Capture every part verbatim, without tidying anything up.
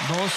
Dos.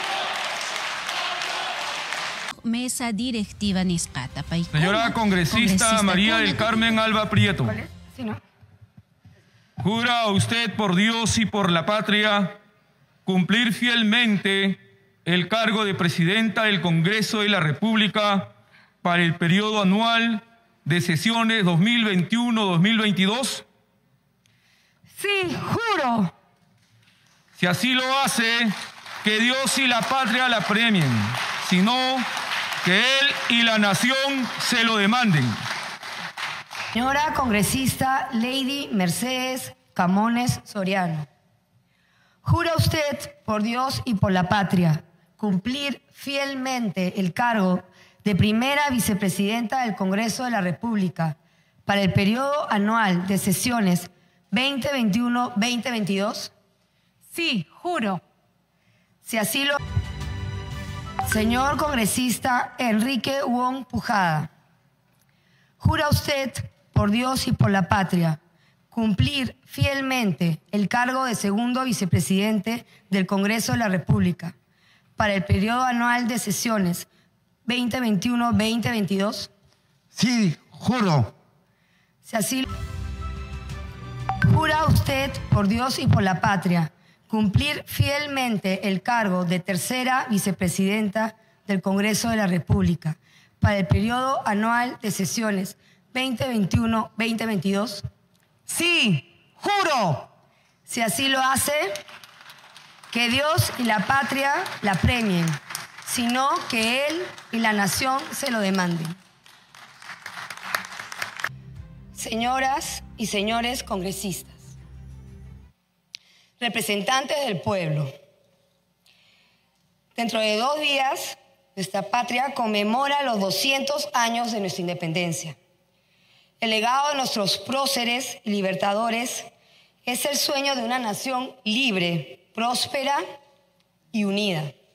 Mesa directiva Niscata. Señora congresista María del Carmen Alba Prieto. ¿Cuál es? Sí, ¿no? ¿Jura usted por Dios y por la patria cumplir fielmente el cargo de presidenta del Congreso de la República para el periodo anual de sesiones dos mil veintiuno dos mil veintidós? Sí, juro. Si así lo hace, que Dios y la patria la premien, si no, que él y la nación se lo demanden. Señora congresista Lady Mercedes Camones Soriano, ¿jura usted por Dios y por la patria cumplir fielmente el cargo de primera vicepresidenta del Congreso de la República para el periodo anual de sesiones veinte veintiuno veinte veintidós? Sí, juro. Si así lo... Señor congresista Enrique Wong Pujada, ¿jura usted por Dios y por la patria cumplir fielmente el cargo de segundo vicepresidente del Congreso de la República para el periodo anual de sesiones veinte veintiuno veinte veintidós? Sí, juro. Si así lo... ¿Jura usted por Dios y por la patria cumplir fielmente el cargo de tercera vicepresidenta del Congreso de la República para el periodo anual de sesiones veinte veintiuno veinte veintidós? Sí, juro. Si así lo hace, que Dios y la patria la premien, sino que él y la nación se lo demanden. Señoras y señores congresistas, representantes del pueblo, dentro de dos días nuestra patria conmemora los doscientos años de nuestra independencia. El legado de nuestros próceres y libertadores es el sueño de una nación libre, próspera y unida.